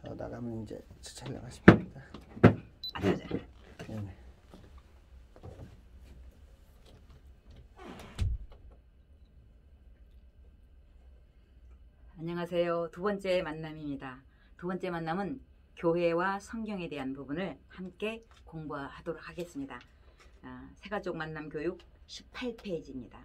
저 나가면 이제 촬영하시면 됩니다. 아자자. 네네. 안녕하세요. 두 번째 만남입니다. 두 번째 만남은 교회와 성경에 대한 부분을 함께 공부하도록 하겠습니다. 새가족 만남 교육 18페이지입니다.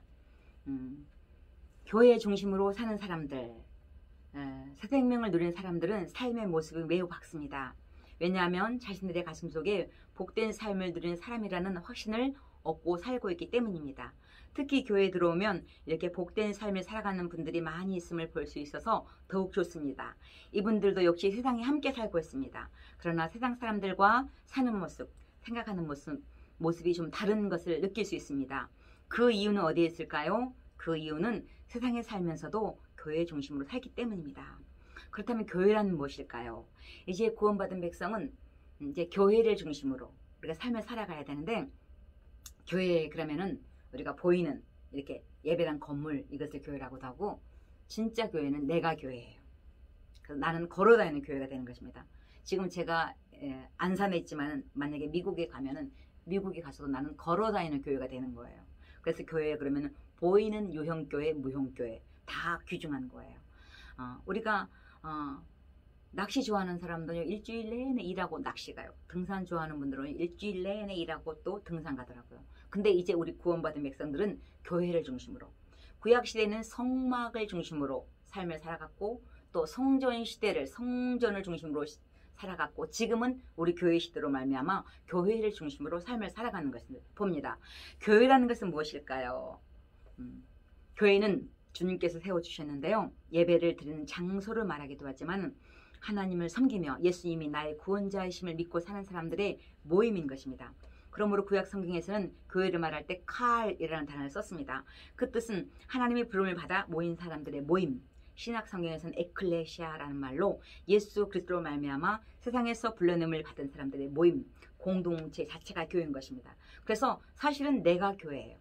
교회 중심으로 사는 사람들, 새 생명을 누리는 사람들은 삶의 모습이 매우 밝습니다. 왜냐하면 자신들의 가슴 속에 복된 삶을 누리는 사람이라는 확신을 얻고 살고 있기 때문입니다. 특히 교회에 들어오면 이렇게 복된 삶을 살아가는 분들이 많이 있음을 볼 수 있어서 더욱 좋습니다. 이분들도 역시 세상에 함께 살고 있습니다. 그러나 세상 사람들과 사는 모습, 생각하는 모습이 좀 다른 것을 느낄 수 있습니다. 그 이유는 어디에 있을까요? 그 이유는 세상에 살면서도 교회 중심으로 살기 때문입니다. 그렇다면 교회란 무엇일까요? 이제 구원받은 백성은 이제 교회를 중심으로 우리가 삶을 살아가야 되는데, 교회 그러면은 우리가 보이는 이렇게 예배당 건물, 이것을 교회라고도 하고, 진짜 교회는 내가 교회예요. 그래서 나는 걸어다니는 교회가 되는 것입니다. 지금 제가 안산에 있지만 만약에 미국에 가면은 미국에 가서도 나는 걸어다니는 교회가 되는 거예요. 그래서 교회 그러면은 보이는 유형교회, 무형교회 다 귀중한 거예요. 우리가 낚시 좋아하는 사람들은 일주일 내내 일하고 낚시 가요. 등산 좋아하는 분들은 일주일 내내 일하고 또 등산 가더라고요. 근데 이제 우리 구원받은 백성들은 교회를 중심으로, 구약시대는 성막을 중심으로 삶을 살아갔고, 또 성전 시대를 성전을 중심으로 살아갔고, 지금은 우리 교회 시대로 말미암아 교회를 중심으로 삶을 살아가는 것을 봅니다. 교회라는 것은 무엇일까요? 교회는 주님께서 세워주셨는데요, 예배를 드리는 장소를 말하기도 하지만 하나님을 섬기며 예수님이 나의 구원자이심을 믿고 사는 사람들의 모임인 것입니다. 그러므로 구약 성경에서는 교회를 말할 때 칼이라는 단어를 썼습니다. 그 뜻은 하나님의 부름을 받아 모인 사람들의 모임, 신약 성경에서는 에클레시아라는 말로 예수 그리스도로 말미암아 세상에서 불러냄을 받은 사람들의 모임, 공동체 자체가 교회인 것입니다. 그래서 사실은 내가 교회예요.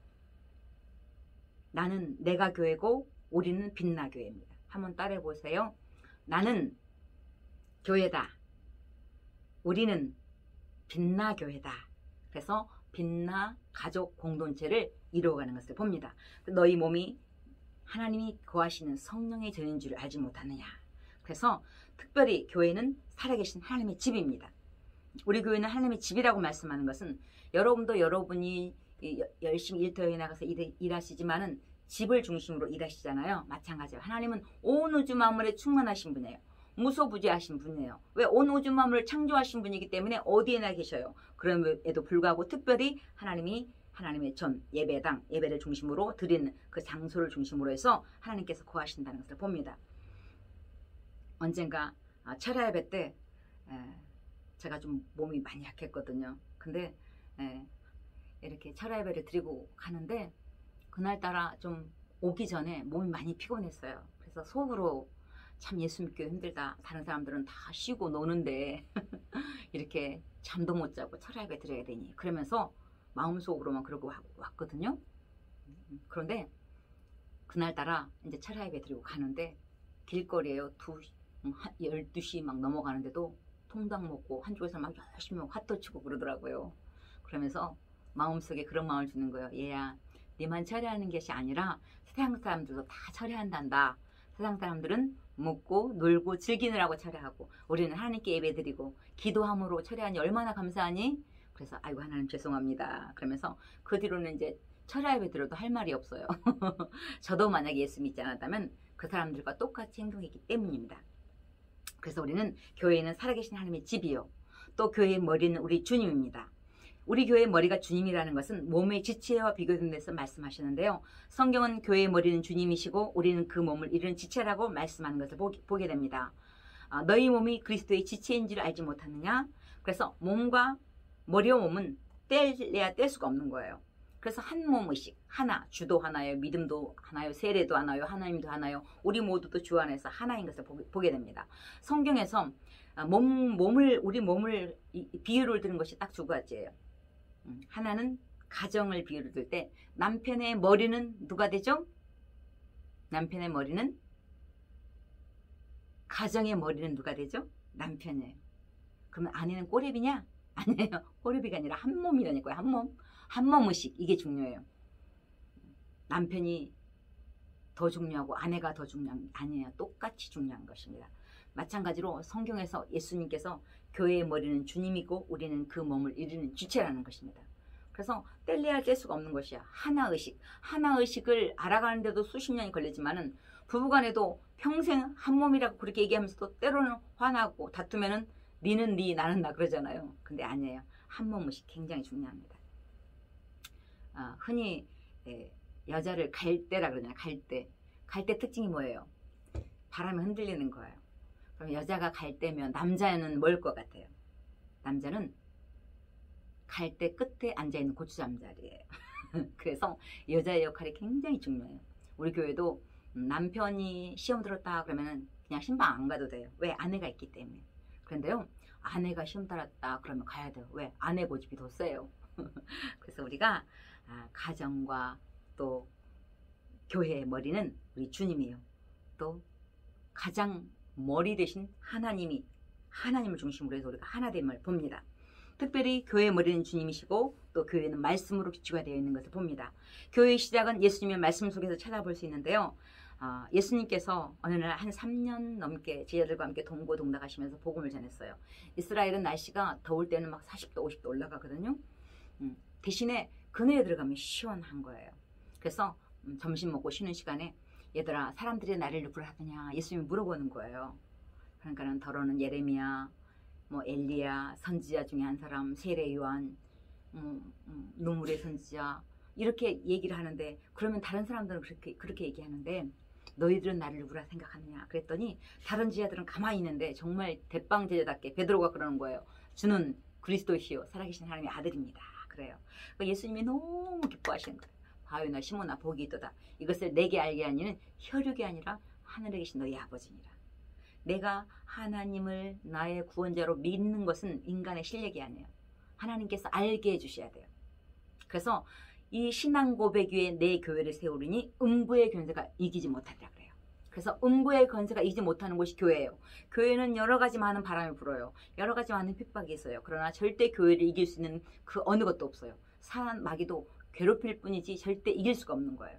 나는 내가 교회고 우리는 빛나 교회입니다. 한번 따라해 보세요. 나는 교회다. 우리는 빛나 교회다. 그래서 빛나 가족 공동체를 이루어가는 것을 봅니다. 너희 몸이 하나님이 거하시는 성령의 전인 줄 알지 못하느냐. 그래서 특별히 교회는 살아계신 하나님의 집입니다. 우리 교회는 하나님의 집이라고 말씀하는 것은, 여러분도 여러분이 열심히 일터에 나가서 일하시지만은 집을 중심으로 일하시잖아요. 마찬가지로 하나님은 온 우주 만물에 충만하신 분이에요. 무소부지하신 분이에요. 왜? 온 우주 만물을 창조하신 분이기 때문에 어디에나 계셔요. 그럼에도 불구하고 특별히 하나님이 하나님의 전 예배당, 예배를 중심으로 드리는 그 장소를 중심으로 해서 하나님께서 거하신다는 것을 봅니다. 언젠가 철야 예배 때 제가 좀 몸이 많이 약했거든요. 근데 이렇게 철야 예배를 드리고 가는데 그날따라 좀 오기 전에 몸이 많이 피곤했어요. 그래서 속으로 참 예수 믿기 힘들다. 다른 사람들은 다 쉬고 노는데 이렇게 잠도 못 자고 철야 예배 드려야 되니, 그러면서 마음속으로만 그러고 왔거든요. 그런데 그날따라 이제 철야 예배 드리고 가는데 길거리에요. 12시 막 넘어가는데도 통닭 먹고 한쪽에서 막 열심히 화도 치고 그러더라고요. 그러면서 마음속에 그런 마음을 주는 거예요. 얘야, 네만 철야하는 것이 아니라 세상 사람들도 다 철야한단다. 세상 사람들은 먹고 놀고 즐기느라고 철야하고, 우리는 하나님께 예배드리고 기도함으로 철야하니 얼마나 감사하니? 그래서 아이고 하나님 죄송합니다. 그러면서 그 뒤로는 이제 철야 예배 드려도 할 말이 없어요. 저도 만약에 예수 믿지 않았다면 그 사람들과 똑같이 행동했기 때문입니다. 그래서 우리는 교회는 살아계신 하나님의 집이요, 또 교회의 머리는 우리 주님입니다. 우리 교회의 머리가 주님이라는 것은 몸의 지체와 비교된 데서 말씀하시는데요, 성경은 교회의 머리는 주님이시고 우리는 그 몸을 이루는 지체라고 말씀하는 것을 보게 됩니다. 너희 몸이 그리스도의 지체인 줄 알지 못하느냐. 그래서 몸과 머리와 몸은 뗄래야 뗄 수가 없는 거예요. 그래서 한 몸의식 하나, 주도 하나요, 믿음도 하나요, 세례도 하나요, 하나님도 하나요, 우리 모두도 주 안에서 하나인 것을 보게 됩니다. 성경에서 우리 몸을 비유를 드는 것이 딱 두 가지예요. 하나는 가정을 비유를 들 때 남편의 머리는 누가 되죠? 남편의 머리는, 가정의 머리는 누가 되죠? 남편이에요. 그러면 아내는 꼬레비냐? 아니에요. 꼬레비가 아니라 한 몸이라니까요. 한 몸. 한 몸 의식. 이게 중요해요. 남편이 더 중요하고 아내가 더 중요한 아니에요. 똑같이 중요한 것입니다. 마찬가지로 성경에서 예수님께서 교회의 머리는 주님이고 우리는 그 몸을 이루는 주체라는 것입니다. 그래서 뗄래야 뗄 수가 없는 것이야. 하나의식. 하나의식을 알아가는데도 수십 년이 걸리지만은 부부간에도 평생 한 몸이라고 그렇게 얘기하면서도 때로는 화나고 다투면은 니는 니 나는 나 그러잖아요. 근데 아니에요. 한 몸 의식 굉장히 중요합니다. 흔히 여자를 갈대라 그러잖아요. 갈대. 갈대 특징이 뭐예요? 바람에 흔들리는 거예요. 그럼 여자가 갈대면 남자는 뭘 것 같아요? 남자는 갈대 끝에 앉아있는 고추잠자리예요. 그래서 여자의 역할이 굉장히 중요해요. 우리 교회도 남편이 시험 들었다 그러면 그냥 신방 안 가도 돼요. 왜? 아내가 있기 때문에. 그런데요, 아내가 시험 들었다 그러면 가야 돼요. 왜? 아내 고집이 더 세요. 그래서 우리가 가정과 또 교회의 머리는 우리 주님이에요. 또 가장 머리 대신 하나님을 중심으로 해서 우리가 하나됨을 봅니다. 특별히 교회의 머리는 주님이시고 또 교회는 말씀으로 기초가 되어 있는 것을 봅니다. 교회의 시작은 예수님의 말씀 속에서 찾아볼 수 있는데요. 예수님께서 어느 날 한 3년 넘게 제자들과 함께 동고동락하시면서 복음을 전했어요. 이스라엘은 날씨가 더울 때는 막 40도, 50도 올라가거든요. 대신에 그늘에 들어가면 시원한 거예요. 그래서 점심 먹고 쉬는 시간에 얘들아 사람들이 나를 누구라 하느냐 예수님이 물어보는 거예요. 그러니까는 더러는 예레미야, 뭐 엘리야, 선지자 중에 한 사람, 세례 요한, 눈물의 선지자 이렇게 얘기를 하는데 그러면 다른 사람들은 그렇게 얘기하는데 너희들은 나를 누구라 생각하느냐 그랬더니 다른 제자들은 가만히 있는데 정말 대빵 제자답게 베드로가 그러는 거예요. 주는 그리스도시요 살아계신 하나님의 아들입니다. 그래요. 그러니까 예수님이 너무 기뻐하시는 거예요. 바요나 시몬아 복이 있도다. 이것을 내게 알게 하니는 혈육이 아니라 하늘에 계신 너희 아버지니라. 내가 하나님을 나의 구원자로 믿는 것은 인간의 실력이 아니에요. 하나님께서 알게 해주셔야 돼요. 그래서 이 신앙 고백 위에 내 교회를 세우리니 음부의 권세가 이기지 못하리라 그래요. 그래서 음부의 권세가 이기지 못하는 곳이 교회예요. 교회는 여러 가지 많은 바람이 불어요. 여러 가지 많은 핍박이 있어요. 그러나 절대 교회를 이길 수 있는 그 어느 것도 없어요. 사한 마귀도 괴롭힐 뿐이지 절대 이길 수가 없는 거예요.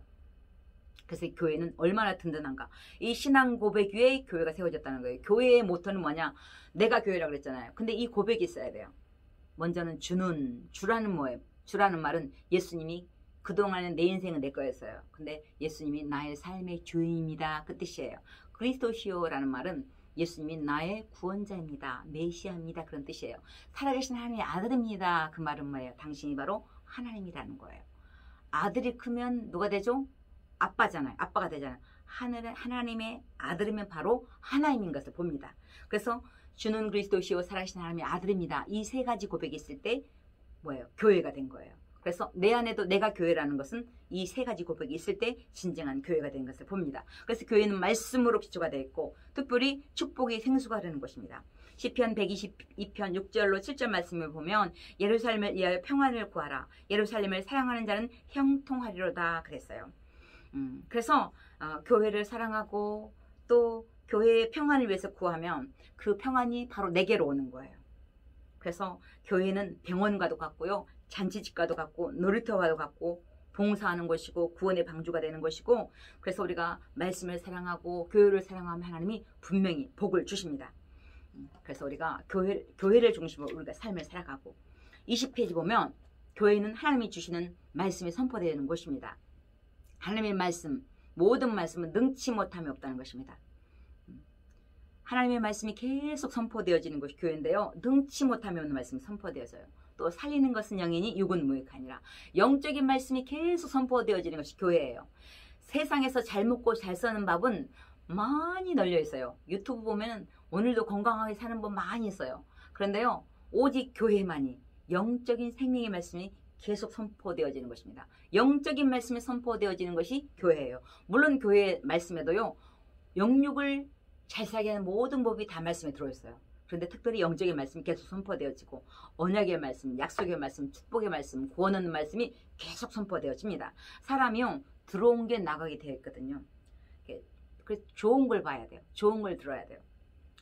그래서 교회는 얼마나 든든한가. 이 신앙 고백 위에 교회가 세워졌다는 거예요. 교회의 모토는 뭐냐? 내가 교회라고 그랬잖아요. 근데 이 고백이 있어야 돼요. 먼저는 주라는 뭐예요? 주라는 말은 예수님이 그동안은 내 인생은 내 거였어요. 근데 예수님이 나의 삶의 주인입니다. 그 뜻이에요. 그리스도시오라는 말은 예수님이 나의 구원자입니다. 메시아입니다. 그런 뜻이에요. 살아계신 하나님의 아들입니다. 그 말은 뭐예요? 당신이 바로 하나님이라는 거예요. 아들이 크면 누가 되죠? 아빠잖아요. 아빠가 되잖아요. 하나님의 아들이면 바로 하나님인 것을 봅니다. 그래서 주는 그리스도시요 살아계신 하나님의 아들입니다. 이 세 가지 고백이 있을 때 뭐예요? 교회가 된 거예요. 그래서 내 안에도 내가 교회라는 것은 이 세 가지 고백이 있을 때 진정한 교회가 된 것을 봅니다. 그래서 교회는 말씀으로 기초가 되어 있고 특별히 축복이 생수가 되는 것입니다. 시편 122편 6절로 7절 말씀을 보면 예루살렘을 위하여 평안을 구하라. 예루살렘을 사랑하는 자는 형통하리로다 그랬어요. 그래서 교회를 사랑하고 또 교회의 평안을 위해서 구하면 그 평안이 바로 내게로 오는 거예요. 그래서 교회는 병원과도 같고요. 잔치집과도 같고 놀이터와도 같고 봉사하는 것이고 구원의 방주가 되는 것이고 그래서 우리가 말씀을 사랑하고 교회를 사랑하면 하나님이 분명히 복을 주십니다. 그래서 우리가 교회를 중심으로 우리가 삶을 살아가고 20페이지 보면 교회는 하나님이 주시는 말씀이 선포되는 곳입니다. 하나님의 말씀, 모든 말씀은 능치 못함이 없다는 것입니다. 하나님의 말씀이 계속 선포되어지는 것이 교회인데요. 능치 못함이 없는 말씀이 선포되어져요. 또 살리는 것은 영이니 육은 무익하니라. 영적인 말씀이 계속 선포되어지는 것이 교회예요. 세상에서 잘 먹고 잘 사는 밥은 많이 널려 있어요. 유튜브 보면 오늘도 건강하게 사는 법 많이 있어요. 그런데요. 오직 교회만이 영적인 생명의 말씀이 계속 선포되어지는 것입니다. 영적인 말씀이 선포되어지는 것이 교회예요. 물론 교회 말씀에도요. 영육을 잘 살게 하는 모든 법이 다 말씀에 들어있어요. 그런데 특별히 영적인 말씀이 계속 선포되어지고 언약의 말씀, 약속의 말씀, 축복의 말씀, 구원하는 말씀이 계속 선포되어집니다. 사람이요. 들어온 게 나가게 되어 있거든요. 그래서 좋은 걸 봐야 돼요. 좋은 걸 들어야 돼요.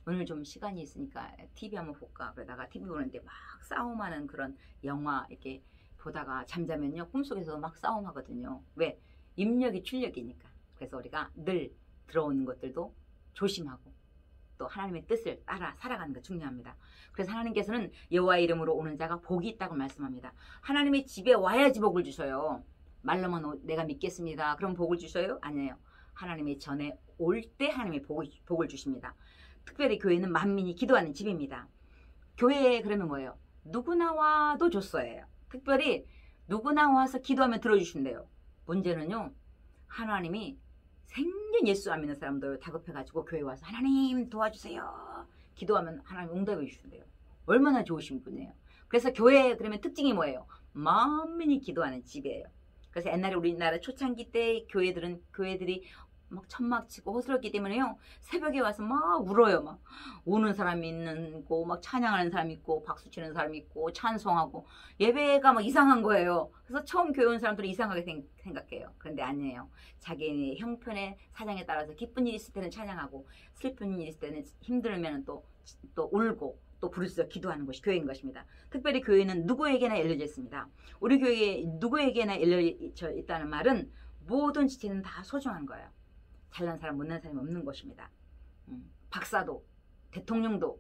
오늘 좀 시간이 있으니까 TV 한번 볼까 그러다가 TV 보는데 막 싸움하는 그런 영화 이렇게 보다가 잠자면요 꿈속에서 막 싸움하거든요. 왜? 입력이 출력이니까. 그래서 우리가 늘 들어오는 것들도 조심하고 또 하나님의 뜻을 따라 살아가는 거 중요합니다. 그래서 하나님께서는 여호와의 이름으로 오는 자가 복이 있다고 말씀합니다. 하나님의 집에 와야지 복을 주셔요. 말로만 내가 믿겠습니다. 그럼 복을 주셔요? 아니에요. 하나님의 전에 올 때 하나님의 복을 주십니다. 특별히 교회는 만민이 기도하는 집입니다. 교회에 그러면 뭐예요? 누구나 와도 줬어요. 특별히 누구나 와서 기도하면 들어주신대요. 문제는요. 하나님이 생전 예수 안 믿는 사람도 다급해가지고 교회 와서 하나님 도와주세요. 기도하면 하나님 응답해 주신대요. 얼마나 좋으신 분이에요. 그래서 교회 그러면 특징이 뭐예요? 만민이 기도하는 집이에요. 그래서 옛날에 우리나라 초창기 때 교회들이 막 천막 치고 호스럽기 때문에요. 새벽에 와서 막 울어요. 막 우는 사람이 있고 막 찬양하는 사람이 있고 박수 치는 사람이 있고 찬송하고 예배가 막 이상한 거예요. 그래서 처음 교회 온 사람들은 이상하게 생각해요. 그런데 아니에요. 자기의 형편의 사정에 따라서 기쁜 일이 있을 때는 찬양하고 슬픈 일이 있을 때는 힘들면 또 울고 또 부르짖어 기도하는 것이 교회인 것입니다. 특별히 교회는 누구에게나 열려져 있습니다. 우리 교회에 누구에게나 열려져 있다는 말은 모든 지체는 다 소중한 거예요. 잘난 사람 못난 사람이 없는 것입니다. 박사도 대통령도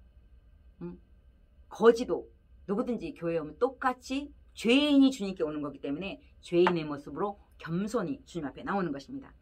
거지도 누구든지 교회에 오면 똑같이 죄인이 주님께 오는 거기 때문에 죄인의 모습으로 겸손히 주님 앞에 나오는 것입니다.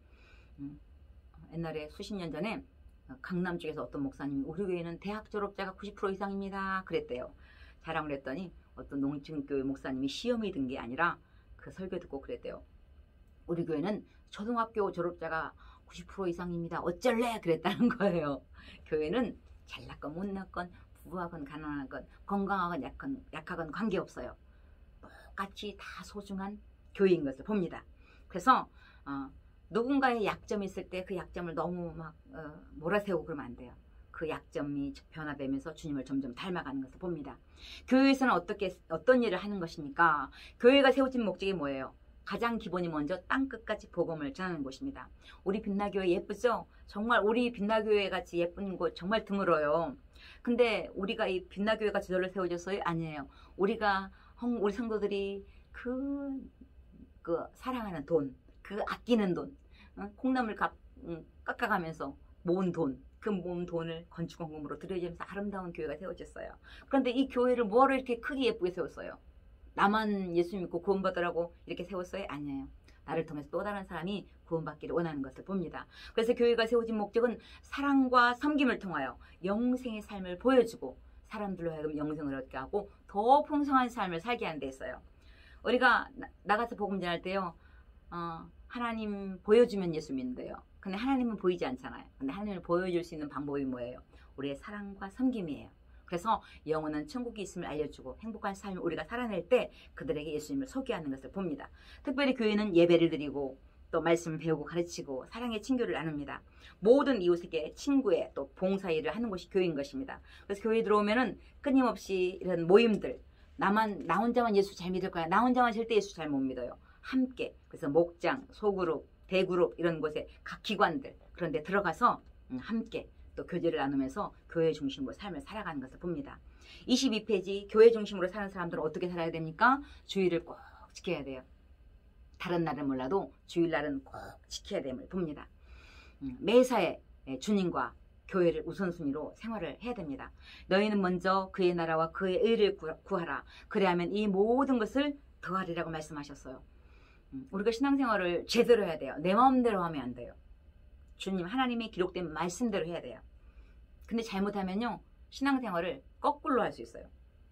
옛날에 수십 년 전에 강남 쪽에서 어떤 목사님이 우리 교회는 대학 졸업자가 90% 이상입니다. 그랬대요. 자랑을 했더니 어떤 농촌교회 목사님이 시험이 든 게 아니라 그 설교 듣고 그랬대요. 우리 교회는 초등학교 졸업자가 90% 이상입니다. 어쩔래? 그랬다는 거예요. 교회는 잘났건 못났건 부하건 가난하건 건강하건 약하건 관계없어요. 똑같이 다 소중한 교회인 것을 봅니다. 그래서 누군가의 약점이 있을 때 그 약점을 너무 막 몰아세우고 그러면 안 돼요. 그 약점이 변화되면서 주님을 점점 닮아가는 것을 봅니다. 교회에서는 어떤 일을 하는 것입니까? 교회가 세워진 목적이 뭐예요? 가장 기본이 먼저 땅끝까지 복음을 전하는 곳입니다. 우리 빛나교회 예쁘죠? 정말 우리 빛나교회 같이 예쁜 곳 정말 드물어요. 근데 우리가 이 빛나교회가 저절로 세워졌어요? 아니에요. 우리 성도들이 그 사랑하는 돈, 그 아끼는 돈, 콩나물 깎아가면서 모은 돈, 그 모은 돈을 건축원금으로 들여주면서 아름다운 교회가 세워졌어요. 그런데 이 교회를 뭐하러 이렇게 크게 예쁘게 세웠어요? 나만 예수 믿고 구원받으라고 이렇게 세웠어요? 아니에요. 나를 통해서 또 다른 사람이 구원받기를 원하는 것을 봅니다. 그래서 교회가 세워진 목적은 사랑과 섬김을 통하여 영생의 삶을 보여주고 사람들로 하여금 영생을 얻게 하고 더 풍성한 삶을 살게 하는 데 있어요. 우리가 나가서 복음 전할 때요. 하나님 보여주면 예수 믿는데요. 근데 하나님은 보이지 않잖아요. 근데 하나님을 보여줄 수 있는 방법이 뭐예요? 우리의 사랑과 섬김이에요. 그래서 영원한 천국이 있음을 알려주고 행복한 삶을 우리가 살아낼 때 그들에게 예수님을 소개하는 것을 봅니다. 특별히 교회는 예배를 드리고 또 말씀을 배우고 가르치고 사랑의 친교를 나눕니다. 모든 이웃에게 친구의 또 봉사일을 하는 곳이 교회인 것입니다. 그래서 교회에 들어오면은 끊임없이 이런 모임들 나 혼자만 예수 잘 믿을 거야. 나 혼자만 절대 예수 잘 못 믿어요. 함께 그래서 목장, 소그룹, 대그룹 이런 곳에 각 기관들 그런 데 들어가서 함께 또 교제를 나누면서 교회 중심으로 삶을 살아가는 것을 봅니다. 22페이지 교회 중심으로 사는 사람들은 어떻게 살아야 됩니까? 주일을 꼭 지켜야 돼요. 다른 날은 몰라도 주일날은 꼭 지켜야 됨을 봅니다. 매사에 주님과 교회를 우선순위로 생활을 해야 됩니다. 너희는 먼저 그의 나라와 그의 의를 구하라. 그래야만 이 모든 것을 더하리라고 말씀하셨어요. 우리가 신앙생활을 제대로 해야 돼요. 내 마음대로 하면 안 돼요. 주님 하나님의 기록된 말씀대로 해야 돼요. 근데 잘못하면요 신앙생활을 거꾸로 할 수 있어요.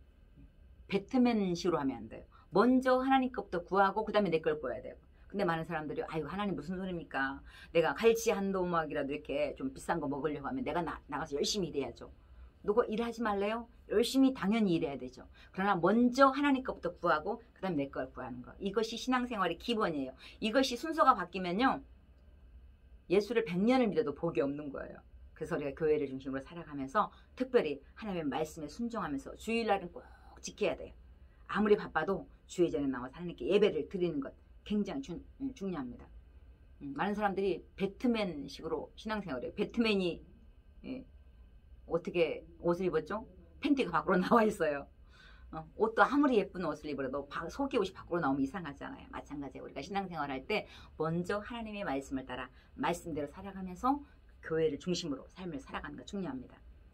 배트맨식으로 하면 안 돼요. 먼저 하나님 것부터 구하고 그 다음에 내 걸 구해야 돼요. 근데 많은 사람들이 아유 하나님 무슨 소리입니까? 내가 갈치 한 도막이라도 이렇게 좀 비싼 거 먹으려고 하면 내가 나가서 열심히 일해야죠. 누구 일하지 말래요? 열심히 당연히 일해야 되죠. 그러나 먼저 하나님 것부터 구하고 그 다음에 내 걸 구하는 거. 이것이 신앙생활의 기본이에요. 이것이 순서가 바뀌면요 예수를 100년을 믿어도 복이 없는 거예요. 그래서 우리가 교회를 중심으로 살아가면서 특별히 하나님의 말씀에 순종하면서 주일날은 꼭 지켜야 돼요. 아무리 바빠도 주의 전에 나와서 하나님께 예배를 드리는 것 굉장히 중요합니다. 많은 사람들이 배트맨식으로 신앙생활을 해요. 배트맨이 어떻게 옷을 입었죠? 팬티가 밖으로 나와 있어요. 옷도 아무리 예쁜 옷을 입어도 속의 옷이 밖으로 나오면 이상하잖아요. 마찬가지예요. 우리가 신앙생활 할 때 먼저 하나님의 말씀을 따라 말씀대로 살아가면서 교회를 중심으로 삶을 살아가는 거 중요합니다.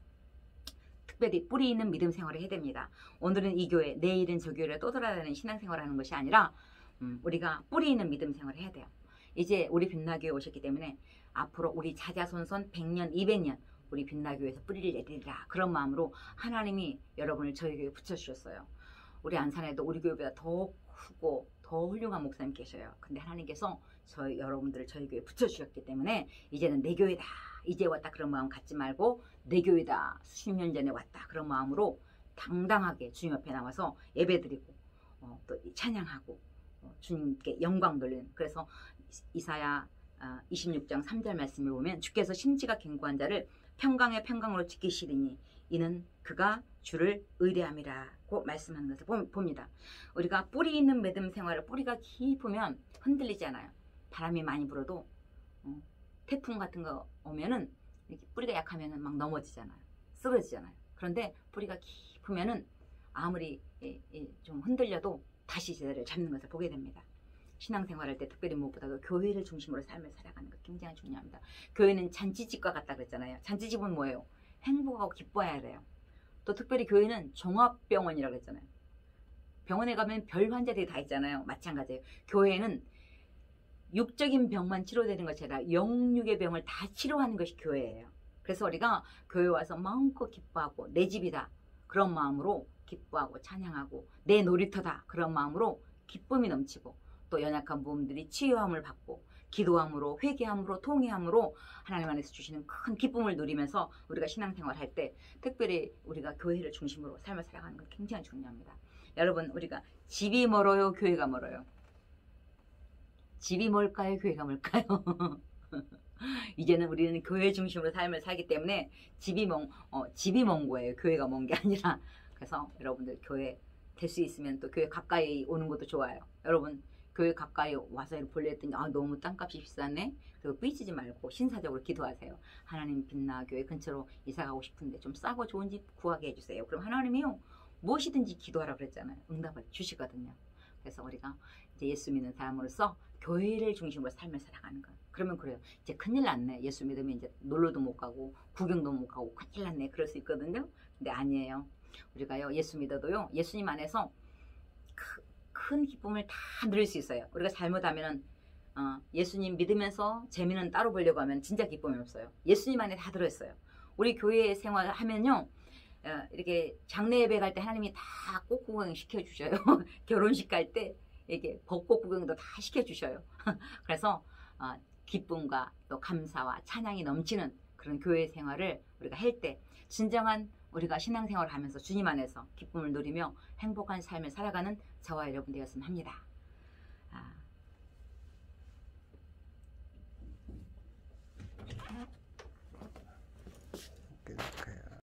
특별히 뿌리 있는 믿음 생활을 해야 됩니다. 오늘은 이 교회, 내일은 저 교회를 또 돌아다니는 신앙생활을 하는 것이 아니라 우리가 뿌리 있는 믿음 생활을 해야 돼요. 이제 우리 빛나교회 오셨기 때문에 앞으로 우리 자자손손 100년, 200년 우리 빛나교회에서 뿌리를 내리리라. 그런 마음으로 하나님이 여러분을 저희 교회에 붙여주셨어요. 우리 안산에도 우리 교회보다 더 크고 더 훌륭한 목사님 계셔요. 근데 하나님께서 여러분들을 저희 교회에 붙여주셨기 때문에 이제는 내 교회다. 이제 왔다. 그런 마음 갖지 말고 내 교회다. 수십 년 전에 왔다. 그런 마음으로 당당하게 주님 앞에 나와서 예배드리고 또 찬양하고 주님께 영광 돌리는. 그래서 이사야 26장 3절 말씀을 보면 주께서 심지가 견고한 자를 평강의 평강으로 지키시리니 이는 그가 주를 의뢰함이라고 말씀하는 것을 봅니다. 우리가 뿌리 있는 믿음 생활을 뿌리가 깊으면 흔들리지 않아요. 바람이 많이 불어도 태풍 같은 거 오면은 이렇게 뿌리가 약하면은 막 넘어지잖아요. 쓰러지잖아요. 그런데 뿌리가 깊으면은 아무리 좀 흔들려도 다시 제자리를 잡는 것을 보게 됩니다. 신앙생활할 때 특별히 무엇보다도 교회를 중심으로 삶을 살아가는 것 굉장히 중요합니다. 교회는 잔치집과 같다 그랬잖아요. 잔치집은 뭐예요? 행복하고 기뻐해야 돼요. 또 특별히 교회는 종합병원이라고 했잖아요. 병원에 가면 별 환자들이 다 있잖아요. 마찬가지예요. 교회는 육적인 병만 치료되는 것이 아니라 영육의 병을 다 치료하는 것이 교회예요. 그래서 우리가 교회 와서 마음껏 기뻐하고 내 집이다. 그런 마음으로 기뻐하고 찬양하고 내 놀이터다. 그런 마음으로 기쁨이 넘치고 또 연약한 부분들이 치유함을 받고 기도함으로 회개함으로 통회함으로 하나님 안에서 주시는 큰 기쁨을 누리면서 우리가 신앙생활 할 때 특별히 우리가 교회를 중심으로 삶을 살아가는 건 굉장히 중요합니다. 여러분 우리가 집이 멀어요? 교회가 멀어요? 집이 멀까요? 교회가 멀까요? 이제는 우리는 교회 중심으로 삶을 살기 때문에 집이 먼 거예요. 교회가 먼 게 아니라. 그래서 여러분들 교회 될 수 있으면 또 교회 가까이 오는 것도 좋아요. 여러분 교회 가까이 와서 볼려 했더니 너무 땅값이 비싸네. 그리고 삐지지 말고 신사적으로 기도하세요. 하나님 빛나 교회 근처로 이사 가고 싶은데 좀 싸고 좋은 집 구하게 해주세요. 그럼 하나님이요 무엇이든지 기도하라 그랬잖아요. 응답을 주시거든요. 그래서 우리가 이제 예수 믿는 사람으로서 교회를 중심으로 삶을 살아가는 거예요. 그러면 그래요. 이제 큰일 났네. 예수 믿으면 이제 놀러도 못 가고 구경도 못 가고 큰일 났네. 그럴 수 있거든요. 근데 아니에요. 우리가요 예수 믿어도요 예수님 안에서 큰 기쁨을 다 누릴 수 있어요. 우리가 잘못하면은 예수님 믿으면서 재미는 따로 보려고 하면 진짜 기쁨이 없어요. 예수님 안에 다 들어있어요. 우리 교회 생활하면요 이렇게 장례 예배 갈 때 하나님이 다 꽃 구경 시켜주셔요. 결혼식 갈 때 이게 벚꽃 구경도 다 시켜주셔요. 그래서 기쁨과 또 감사와 찬양이 넘치는 그런 교회 생활을 우리가 할 때 진정한 우리가 신앙생활을 하면서 주님 안에서 기쁨을 누리며 행복한 삶을 살아가는 저와 여러분 되었으면 합니다.